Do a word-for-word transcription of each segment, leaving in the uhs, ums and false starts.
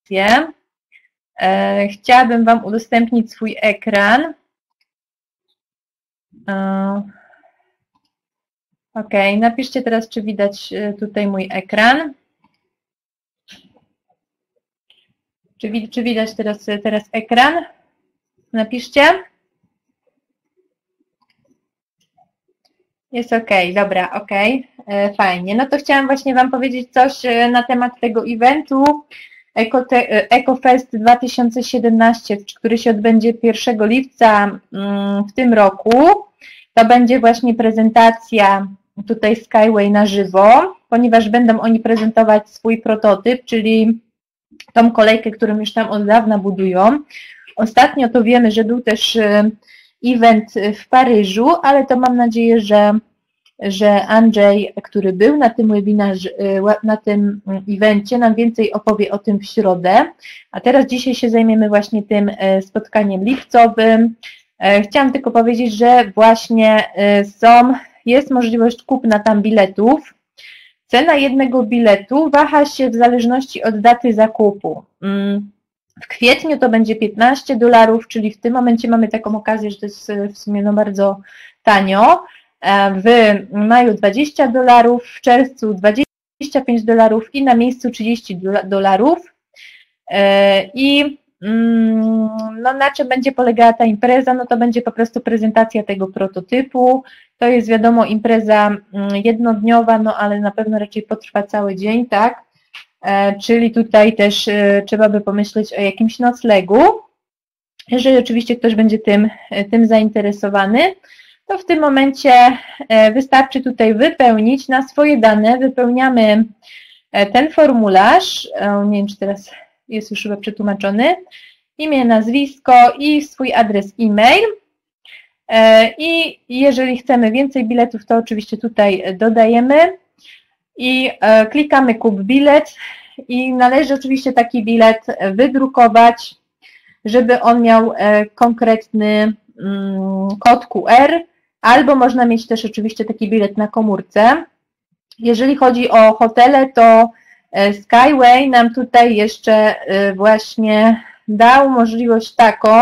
Chciałabym Wam udostępnić swój ekran. Ok, napiszcie teraz, czy widać tutaj mój ekran. Czy, czy widać teraz, teraz ekran? Napiszcie. Jest ok, dobra, ok, fajnie. No to chciałam właśnie Wam powiedzieć coś na temat tego eventu EcoFest dwa tysiące siedemnaście, który się odbędzie pierwszego lipca w tym roku. To będzie właśnie prezentacja tutaj Skyway na żywo, ponieważ będą oni prezentować swój prototyp, czyli tą kolejkę, którą już tam od dawna budują. Ostatnio to wiemy, że był też event w Paryżu, ale to mam nadzieję, że, że Andrzej, który był na tym webinarze, na tym evencie, nam więcej opowie o tym w środę. A teraz dzisiaj się zajmiemy właśnie tym spotkaniem lipcowym. Chciałam tylko powiedzieć, że właśnie są, jest możliwość kupna tam biletów. Cena jednego biletu waha się w zależności od daty zakupu. W kwietniu to będzie piętnaście dolarów, czyli w tym momencie mamy taką okazję, że to jest w sumie no bardzo tanio. W maju dwadzieścia dolarów, w czerwcu dwadzieścia pięć dolarów i na miejscu trzydzieści dolarów. I no, na czym będzie polegała ta impreza? No to będzie po prostu prezentacja tego prototypu. To jest wiadomo impreza jednodniowa, no ale na pewno raczej potrwa cały dzień, tak? Czyli tutaj też trzeba by pomyśleć o jakimś noclegu. Jeżeli oczywiście ktoś będzie tym, tym zainteresowany, to w tym momencie wystarczy tutaj wypełnić na swoje dane. Wypełniamy ten formularz, nie wiem, czy teraz jest już chyba przetłumaczony, imię, nazwisko i swój adres e-mail. I jeżeli chcemy więcej biletów, to oczywiście tutaj dodajemy i klikamy kup bilet i należy oczywiście taki bilet wydrukować, żeby on miał konkretny kod Q R, albo można mieć też oczywiście taki bilet na komórce. Jeżeli chodzi o hotele, to Skyway nam tutaj jeszcze właśnie dał możliwość taką,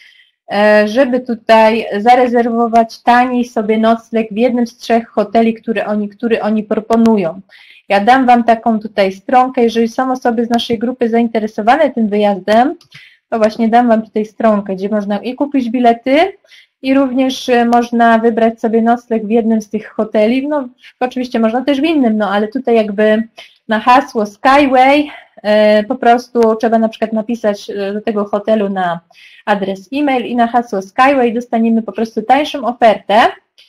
żeby tutaj zarezerwować taniej sobie nocleg w jednym z trzech hoteli, które oni, który oni proponują. Ja dam Wam taką tutaj stronkę, jeżeli są osoby z naszej grupy zainteresowane tym wyjazdem, to właśnie dam Wam tutaj stronkę, gdzie można i kupić bilety, i również można wybrać sobie nocleg w jednym z tych hoteli, no oczywiście można też w innym, no ale tutaj jakby na hasło Skyway po prostu trzeba na przykład napisać do tego hotelu na adres e-mail i na hasło Skyway dostaniemy po prostu tańszą ofertę.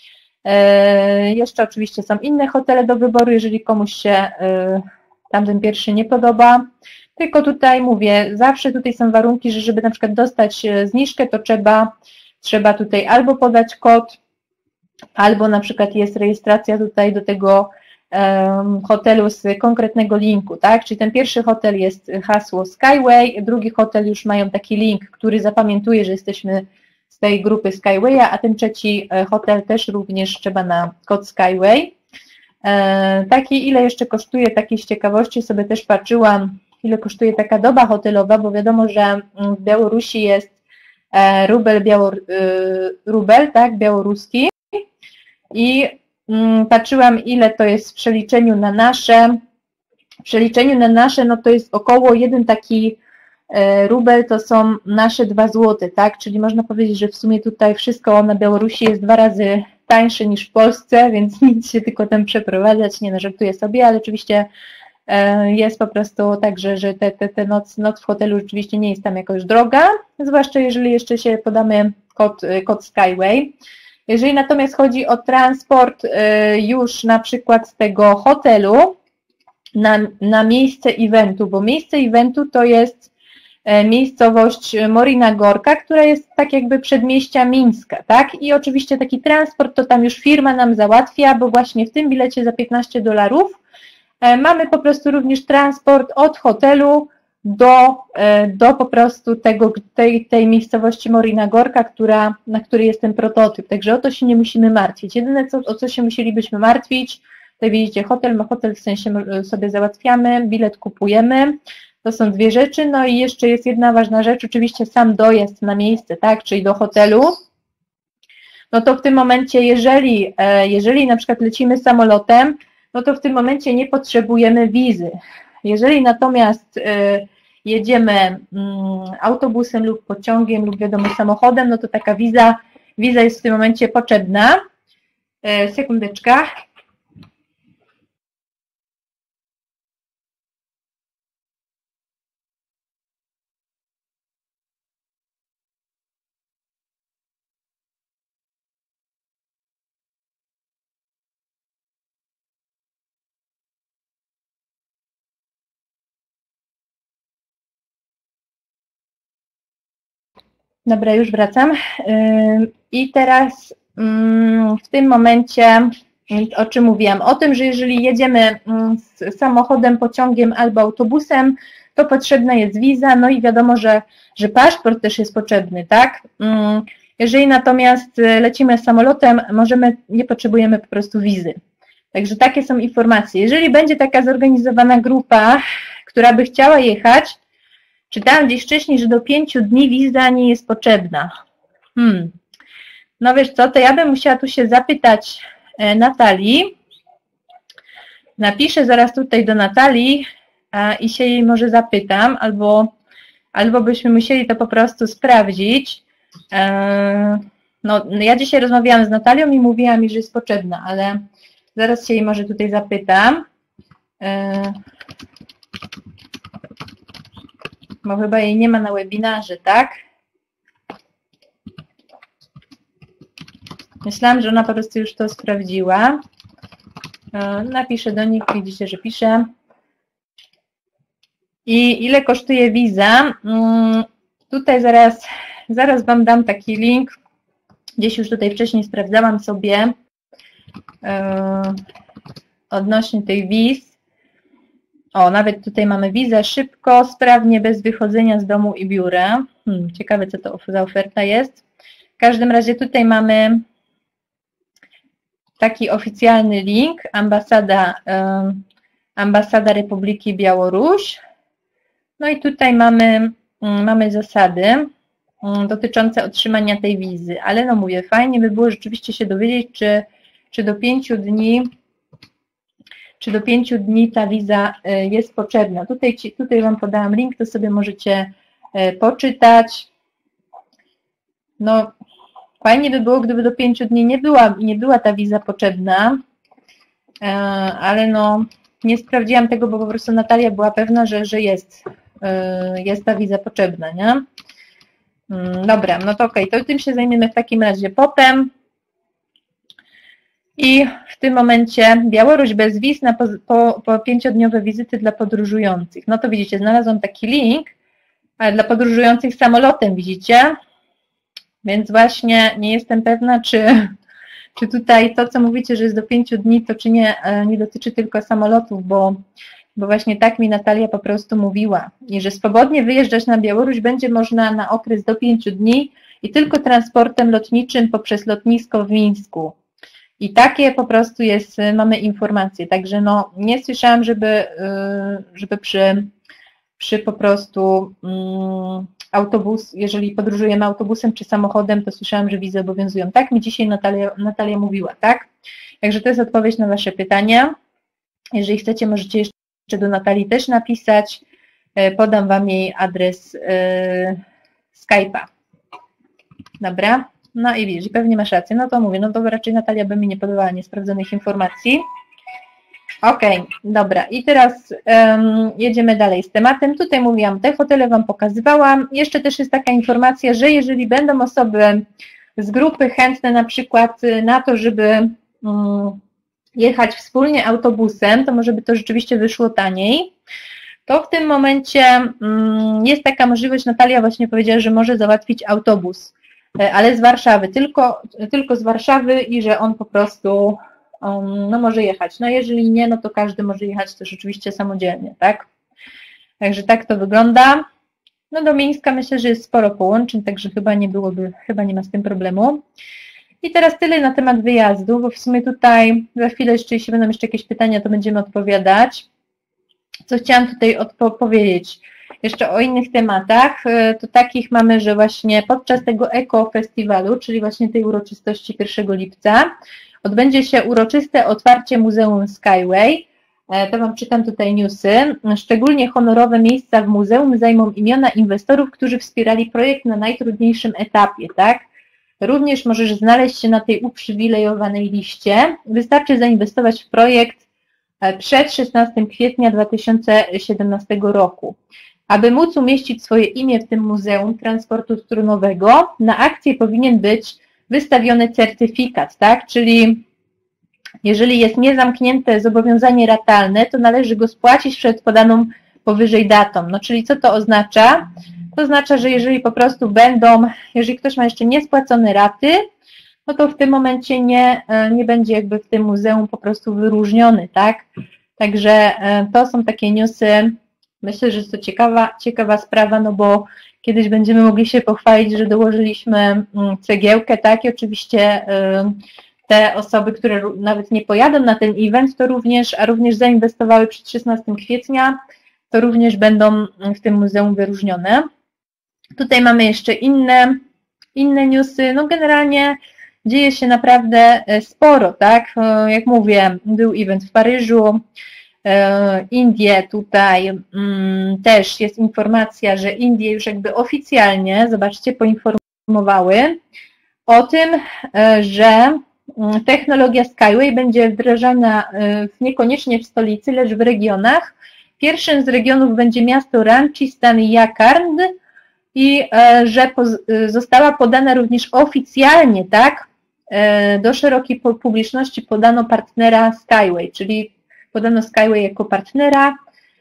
Jeszcze oczywiście są inne hotele do wyboru, jeżeli komuś się tamten pierwszy nie podoba. Tylko tutaj mówię, zawsze tutaj są warunki, że żeby na przykład dostać zniżkę, to trzeba, trzeba tutaj albo podać kod, albo na przykład jest rejestracja tutaj do tego um, hotelu z konkretnego linku, tak? Czyli ten pierwszy hotel jest hasło Skyway, drugi hotel już mają taki link, który zapamiętuje, że jesteśmy z tej grupy Skywaya, a ten trzeci hotel też również trzeba na kod Skyway. E, taki, ile jeszcze kosztuje, takiej z ciekawości sobie też patrzyłam, ile kosztuje taka doba hotelowa, bo wiadomo, że w Białorusi jest rubel, białor, rubel tak, białoruski i patrzyłam, ile to jest w przeliczeniu na nasze. W przeliczeniu na nasze, no to jest około jeden taki rubel, to są nasze dwa złote, tak, czyli można powiedzieć, że w sumie tutaj wszystko na Białorusi jest dwa razy tańsze niż w Polsce, więc nic się tylko tam przeprowadzać, nie no, żartuję sobie, ale oczywiście jest po prostu tak, że, że te, te, te noc, noc w hotelu rzeczywiście nie jest tam jakoś droga, zwłaszcza jeżeli jeszcze się podamy kod, kod Skyway. Jeżeli natomiast chodzi o transport już na przykład z tego hotelu na, na miejsce eventu, bo miejsce eventu to jest miejscowość Morina Gorka, która jest tak jakby przedmieścia Mińska, tak? I oczywiście taki transport to tam już firma nam załatwia, bo właśnie w tym bilecie za piętnaście dolarów mamy po prostu również transport od hotelu do, do po prostu tego, tej, tej miejscowości Morina Gorka, która, na której jest ten prototyp. Także o to się nie musimy martwić. Jedyne, co, o co się musielibyśmy martwić, to widzicie, hotel, ma hotel w sensie sobie załatwiamy, bilet kupujemy. To są dwie rzeczy, no i jeszcze jest jedna ważna rzecz, oczywiście sam dojazd na miejsce, tak, czyli do hotelu. No to w tym momencie, jeżeli, jeżeli na przykład lecimy samolotem, no to w tym momencie nie potrzebujemy wizy. Jeżeli natomiast jedziemy autobusem lub pociągiem lub wiadomo samochodem, no to taka wiza, wiza jest w tym momencie potrzebna. Sekundeczka. Dobra, już wracam. I teraz w tym momencie, o czym mówiłam? O tym, że jeżeli jedziemy z samochodem, pociągiem albo autobusem, to potrzebna jest wiza, no i wiadomo, że, że paszport też jest potrzebny, tak? Jeżeli natomiast lecimy samolotem, możemy, nie potrzebujemy po prostu wizy. Także takie są informacje. Jeżeli będzie taka zorganizowana grupa, która by chciała jechać, czytałam gdzieś wcześniej, że do pięciu dni wiza nie jest potrzebna. Hmm. No wiesz co, to ja bym musiała tu się zapytać Natalii. Napiszę zaraz tutaj do Natalii a, i się jej może zapytam, albo, albo byśmy musieli to po prostu sprawdzić. E, no, ja dzisiaj rozmawiałam z Natalią i mówiła mi, że jest potrzebna, ale zaraz się jej może tutaj zapytam. E, bo chyba jej nie ma na webinarze, tak? Myślałam, że ona po prostu już to sprawdziła. Napiszę do nich, widzicie, że piszę. I ile kosztuje wiza? Tutaj zaraz, zaraz Wam dam taki link. Gdzieś już tutaj wcześniej sprawdzałam sobie odnośnie tych wiz. O, nawet tutaj mamy wizę szybko, sprawnie, bez wychodzenia z domu i biura. Hmm, ciekawe, co to za oferta jest. W każdym razie tutaj mamy taki oficjalny link, ambasada, ambasada Republiki Białoruś. No i tutaj mamy, mamy zasady dotyczące otrzymania tej wizy. Ale no mówię, fajnie by było rzeczywiście się dowiedzieć, czy, czy do pięciu dni czy do pięciu dni ta wiza jest potrzebna. Tutaj, tutaj Wam podałam link, to sobie możecie poczytać. No, fajnie by było, gdyby do pięciu dni nie była, nie była ta wiza potrzebna, ale no, nie sprawdziłam tego, bo po prostu Natalia była pewna, że, że jest, jest ta wiza potrzebna, nie? Dobra, no to okej, okay, to tym się zajmiemy w takim razie potem. I w tym momencie Białoruś bez wiz na po, po, po pięciodniowe wizyty dla podróżujących. No to widzicie, znalazłam taki link, ale dla podróżujących samolotem, widzicie? Więc właśnie nie jestem pewna, czy, czy tutaj to, co mówicie, że jest do pięciu dni, to czy nie, nie dotyczy tylko samolotów, bo, bo właśnie tak mi Natalia po prostu mówiła. I że swobodnie wyjeżdżać na Białoruś będzie można na okres do pięciu dni i tylko transportem lotniczym poprzez lotnisko w Mińsku. I takie po prostu jest, mamy informacje, także no nie słyszałam, żeby, żeby przy, przy po prostu autobus, jeżeli podróżujemy autobusem czy samochodem, to słyszałam, że wizy obowiązują. Tak mi dzisiaj Natalia, Natalia mówiła, tak? Także to jest odpowiedź na Wasze pytania. Jeżeli chcecie, możecie jeszcze do Natalii też napisać. Podam Wam jej adres Skype'a. Dobra? No i widzisz, pewnie masz rację. No to mówię, no to raczej Natalia by mi nie podawała niesprawdzonych informacji. Okej, okay, dobra. I teraz um, jedziemy dalej z tematem. Tutaj mówiłam, te hotele Wam pokazywałam. Jeszcze też jest taka informacja, że jeżeli będą osoby z grupy chętne na przykład na to, żeby um, jechać wspólnie autobusem, to może by to rzeczywiście wyszło taniej. To w tym momencie um, jest taka możliwość, Natalia właśnie powiedziała, że może załatwić autobus, ale z Warszawy, tylko, tylko z Warszawy i że on po prostu um, no może jechać. No jeżeli nie, no to każdy może jechać też oczywiście samodzielnie, tak? Także tak to wygląda. No do Mińska myślę, że jest sporo połączeń, także chyba nie byłoby, chyba nie ma z tym problemu. I teraz tyle na temat wyjazdu, bo w sumie tutaj za chwilę jeszcze, jeśli będą jeszcze jakieś pytania, to będziemy odpowiadać. co chciałam tutaj odpowiedzieć jeszcze o innych tematach, to takich mamy, że właśnie podczas tego Eko Festiwalu, czyli właśnie tej uroczystości pierwszego lipca, odbędzie się uroczyste otwarcie Muzeum Skyway. To Wam czytam tutaj newsy. Szczególnie honorowe miejsca w muzeum zajmą imiona inwestorów, którzy wspierali projekt na najtrudniejszym etapie, tak? Również możesz znaleźć się na tej uprzywilejowanej liście. Wystarczy zainwestować w projekt przed szesnastego kwietnia dwa tysiące siedemnastego roku. Aby móc umieścić swoje imię w tym Muzeum Transportu Strunowego, na akcję powinien być wystawiony certyfikat, tak? Czyli jeżeli jest niezamknięte zobowiązanie ratalne, to należy go spłacić przed podaną powyżej datą. No czyli co to oznacza? To oznacza, że jeżeli po prostu będą, jeżeli ktoś ma jeszcze niespłacone raty, no to w tym momencie nie, nie będzie jakby w tym muzeum po prostu wyróżniony, tak? Także to są takie newsy, myślę, że jest to ciekawa, ciekawa sprawa, no bo kiedyś będziemy mogli się pochwalić, że dołożyliśmy cegiełkę, tak? I oczywiście te osoby, które nawet nie pojadą na ten event, to również, a również zainwestowały przed szesnastego kwietnia, to również będą w tym muzeum wyróżnione. Tutaj mamy jeszcze inne, inne newsy, no generalnie dzieje się naprawdę sporo, tak? Jak mówię, był event w Paryżu, Indie tutaj też jest informacja, że Indie już jakby oficjalnie, zobaczcie, poinformowały o tym, że technologia Skyway będzie wdrażana niekoniecznie w stolicy, lecz w regionach. Pierwszym z regionów będzie miasto Ranchi, stan Jharkhand i że została podana również oficjalnie, tak, do szerokiej publiczności podano partnera Skyway, czyli podano Skyway jako partnera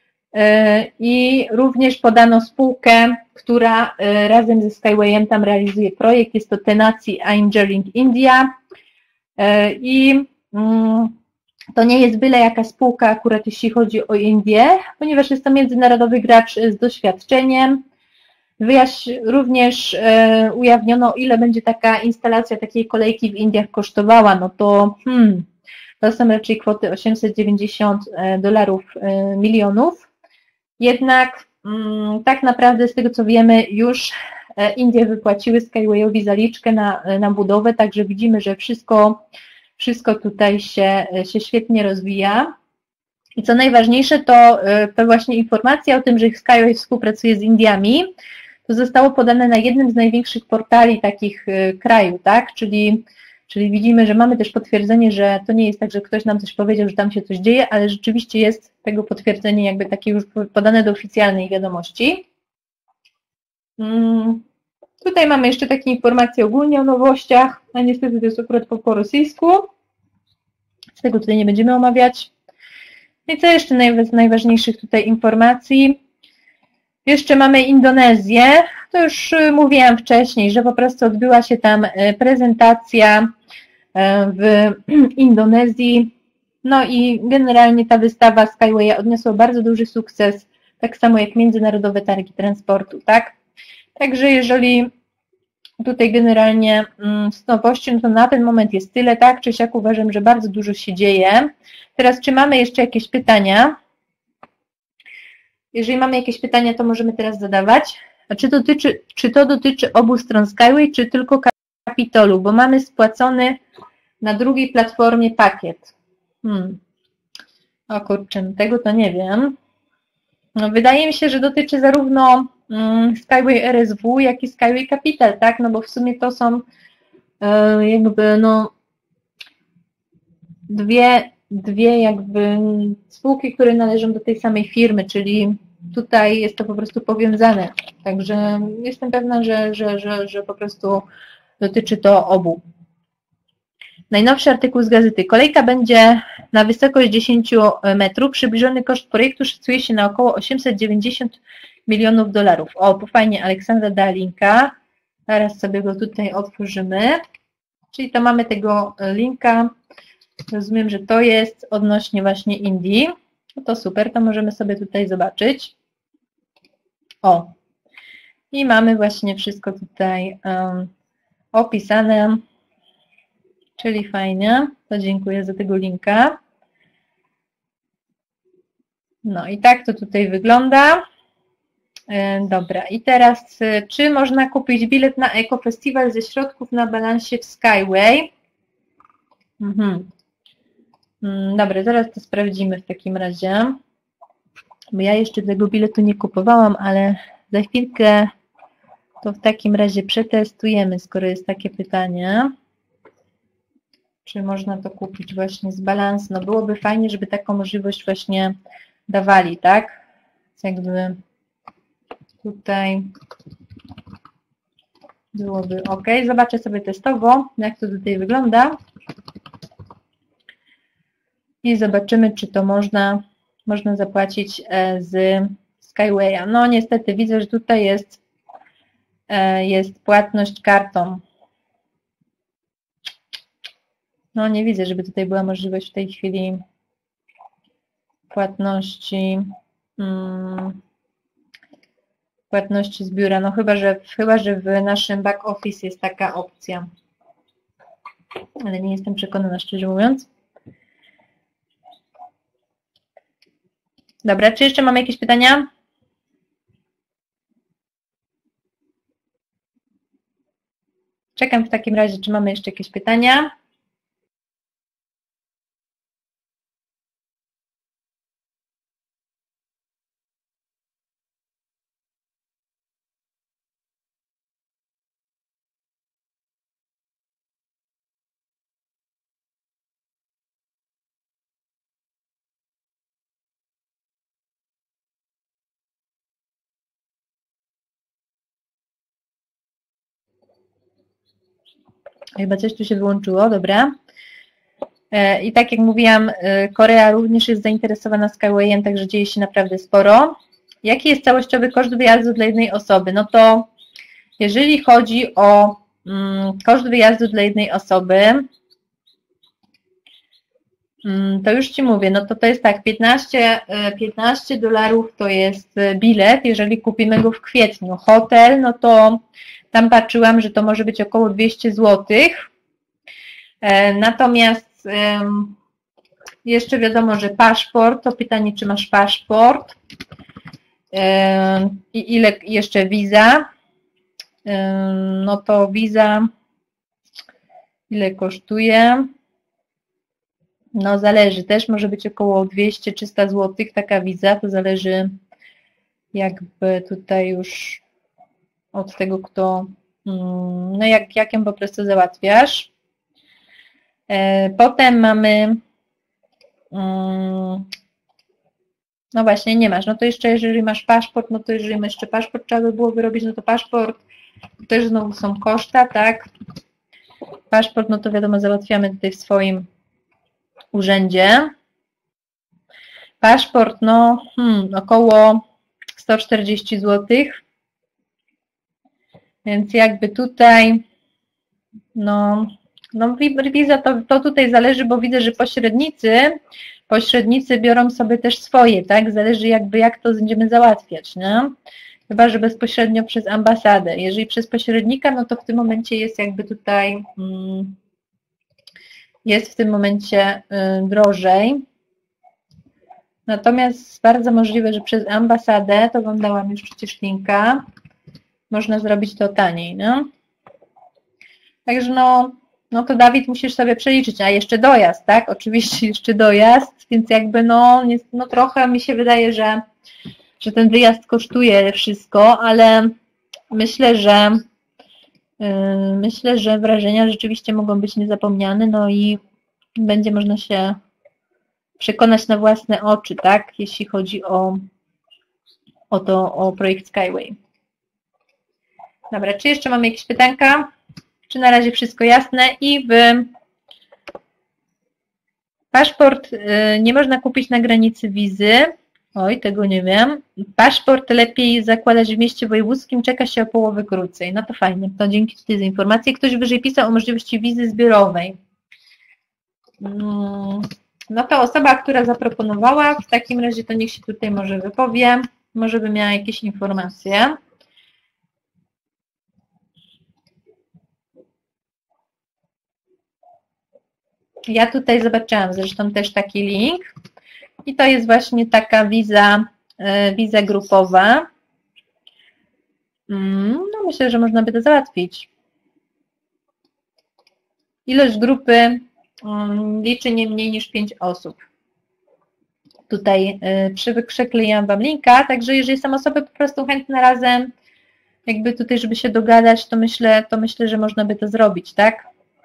i również podano spółkę, która razem ze Skywayem tam realizuje projekt, jest to Tenacity Engineering India i to nie jest byle jaka spółka akurat jeśli chodzi o Indię, ponieważ jest to międzynarodowy gracz z doświadczeniem. Wyjaś, również e, ujawniono, ile będzie taka instalacja takiej kolejki w Indiach kosztowała, no to hmm, to są raczej kwoty osiemset dziewięćdziesiąt dolarów e, milionów. Jednak mm, tak naprawdę z tego co wiemy już e, Indie wypłaciły Skywayowi zaliczkę na, na budowę, także widzimy, że wszystko, wszystko tutaj się, się świetnie rozwija. I co najważniejsze, to, to właśnie informacja o tym, że Skyway współpracuje z Indiami, to zostało podane na jednym z największych portali takich kraju, tak? Czyli, czyli widzimy, że mamy też potwierdzenie, że to nie jest tak, że ktoś nam coś powiedział, że tam się coś dzieje, ale rzeczywiście jest tego potwierdzenie jakby takie już podane do oficjalnej wiadomości. Hmm. Tutaj mamy jeszcze takie informacje ogólnie o nowościach, a niestety to jest akurat po, po rosyjsku, z tego tutaj nie będziemy omawiać. I co jeszcze z najważniejszych tutaj informacji? Jeszcze mamy Indonezję, to już mówiłam wcześniej, że po prostu odbyła się tam prezentacja w Indonezji, no i generalnie ta wystawa Skywaya odniosła bardzo duży sukces, tak samo jak międzynarodowe targi transportu, tak? Także jeżeli tutaj generalnie z nowości, no to na ten moment jest tyle, tak? Czy siak uważam, że bardzo dużo się dzieje. Teraz, czy mamy jeszcze jakieś pytania? Jeżeli mamy jakieś pytania, to możemy teraz zadawać. A czy, dotyczy, czy to dotyczy obu stron Skyway, czy tylko Kapitolu? Bo mamy spłacony na drugiej platformie pakiet. Hmm. O kurczę, tego to nie wiem. No, wydaje mi się, że dotyczy zarówno um, Skyway R S W, jak i Skyway Capital, tak? No bo w sumie to są e, jakby no dwie, dwie jakby spółki, które należą do tej samej firmy, czyli tutaj jest to po prostu powiązane. Także jestem pewna, że, że, że, że po prostu dotyczy to obu. Najnowszy artykuł z gazety. Kolejka będzie na wysokość dziesięć metrów. Przybliżony koszt projektu szacuje się na około osiemset dziewięćdziesiąt milionów dolarów. O, fajnie, Aleksandra dała linka. Zaraz sobie go tutaj otworzymy. Czyli to mamy tego linka. Rozumiem, że to jest odnośnie właśnie Indii. No to super, to możemy sobie tutaj zobaczyć. O, i mamy właśnie wszystko tutaj um, opisane, czyli fajnie, to dziękuję za tego linka. No i tak to tutaj wygląda. Dobra, i teraz czy można kupić bilet na Ekofestiwal ze środków na balansie w Skyway? Mhm. Dobra, zaraz to sprawdzimy w takim razie. Bo ja jeszcze tego biletu nie kupowałam, ale za chwilkę to w takim razie przetestujemy, skoro jest takie pytanie. Czy można to kupić właśnie z balansu? No byłoby fajnie, żeby taką możliwość właśnie dawali, tak? Jakby tutaj byłoby ok. Zobaczę sobie testowo, jak to tutaj wygląda. I zobaczymy, czy to można, można zapłacić z Skywaya. No niestety widzę, że tutaj jest, jest płatność kartą. No nie widzę, żeby tutaj była możliwość w tej chwili płatności, hmm, płatności z biura. No chyba, że, chyba, że w naszym back office jest taka opcja. Ale nie jestem przekonana, szczerze mówiąc. Dobra, czy jeszcze mamy jakieś pytania? Czekam w takim razie, czy mamy jeszcze jakieś pytania. Chyba coś tu się wyłączyło, dobra. I tak jak mówiłam, Korea również jest zainteresowana Skywayem, także dzieje się naprawdę sporo. Jaki jest całościowy koszt wyjazdu dla jednej osoby? No to jeżeli chodzi o mm, koszt wyjazdu dla jednej osoby, mm, to już Ci mówię, no to to jest tak, piętnaście, piętnaście dolarów to jest bilet, jeżeli kupimy go w kwietniu. Hotel, no to tam patrzyłam, że to może być około dwieście złotych. Natomiast jeszcze wiadomo, że paszport, to pytanie, czy masz paszport i ile jeszcze wiza, no to wiza ile kosztuje, no zależy, też może być około dwieście trzysta złotych taka wiza, to zależy jakby tutaj już od tego, kto, no jak, jak ją po prostu załatwiasz. Potem mamy, no właśnie nie masz, no to jeszcze jeżeli masz paszport, no to jeżeli masz jeszcze paszport, trzeba by było wyrobić, no to paszport, też znowu są koszta, tak? Paszport, no to wiadomo, załatwiamy tutaj w swoim urzędzie. Paszport, no hmm, około sto czterdzieści złotych, więc jakby tutaj, no, no wiza to, to tutaj zależy, bo widzę, że pośrednicy, pośrednicy biorą sobie też swoje, tak? Zależy jakby jak to będziemy załatwiać, nie? Chyba że bezpośrednio przez ambasadę. Jeżeli przez pośrednika, no to w tym momencie jest jakby tutaj, hmm, jest w tym momencie y, drożej. Natomiast bardzo możliwe, że przez ambasadę, to wam dałam już przecież linka, można zrobić to taniej, no? Także no, no to Dawid musisz sobie przeliczyć, a jeszcze dojazd, tak? Oczywiście jeszcze dojazd, więc jakby no, no trochę mi się wydaje, że, że ten wyjazd kosztuje wszystko, ale myślę, że yy, myślę, że wrażenia rzeczywiście mogą być niezapomniane, no i będzie można się przekonać na własne oczy, tak? Jeśli chodzi o, o to, o projekt Skyway. Dobra, czy jeszcze mamy jakieś pytanka? Czy na razie wszystko jasne? I w paszport nie można kupić na granicy wizy. Oj, tego nie wiem. Paszport lepiej zakładać w mieście wojewódzkim, czeka się o połowę krócej. No to fajnie, to dzięki tutaj za informację. Ktoś wyżej pisał o możliwości wizy zbiorowej. No to osoba, która zaproponowała, w takim razie to niech się tutaj może wypowie, może by miała jakieś informacje. Ja tutaj zobaczyłam zresztą też taki link. I to jest właśnie taka wiza, wiza grupowa. No myślę, że można by to załatwić. Ilość grupy liczy nie mniej niż pięć osób. Tutaj przyklejam Wam linka, także jeżeli są osoby po prostu chętne razem, jakby tutaj, żeby się dogadać, to myślę, to myślę, że można by to zrobić, tak?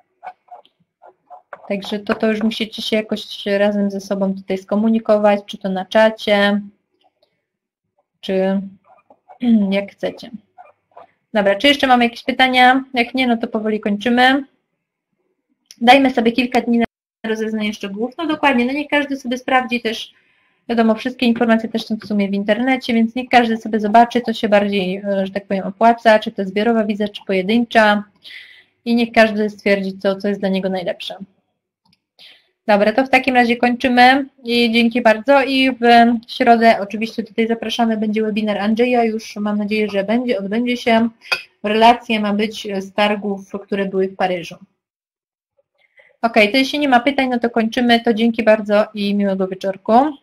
Także to, to już musicie się jakoś razem ze sobą tutaj skomunikować, czy to na czacie, czy jak chcecie. Dobra, czy jeszcze mamy jakieś pytania? Jak nie, no to powoli kończymy. Dajmy sobie kilka dni na rozeznanie szczegółów. No dokładnie, no niech każdy sobie sprawdzi też, wiadomo, wszystkie informacje też są w sumie w internecie, więc niech każdy sobie zobaczy, co się bardziej, że tak powiem, opłaca, czy to zbiorowa wiza, czy pojedyncza i niech każdy stwierdzi, co, co jest dla niego najlepsze. Dobra, to w takim razie kończymy i dzięki bardzo i w środę oczywiście tutaj zapraszamy, będzie webinar Andrzeja, już mam nadzieję, że będzie, odbędzie się. Relacja ma być z targów, które były w Paryżu. Ok, to jeśli nie ma pytań, no to kończymy, to dzięki bardzo i miłego wieczorku.